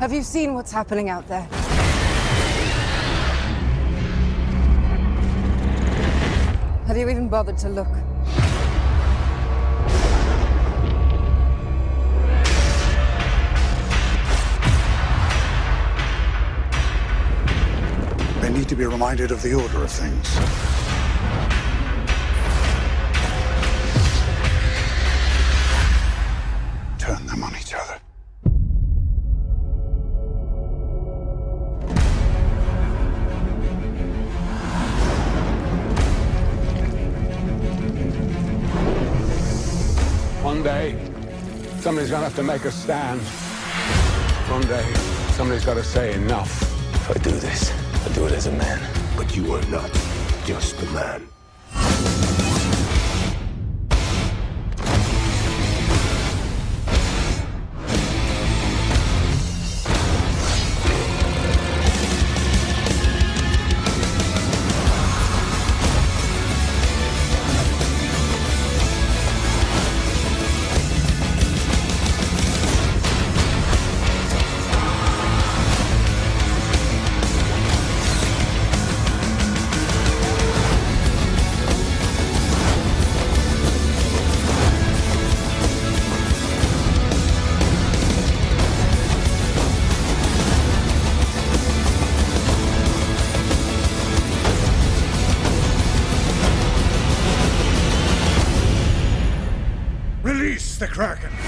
Have you seen what's happening out there? Have you even bothered to look? They need to be reminded of the order of things. Turn them on each other. One day, somebody's gonna have to make a stand. One day, somebody's gotta say enough. If I do this, I do it as a man. But you are not just a man. Release the Kraken!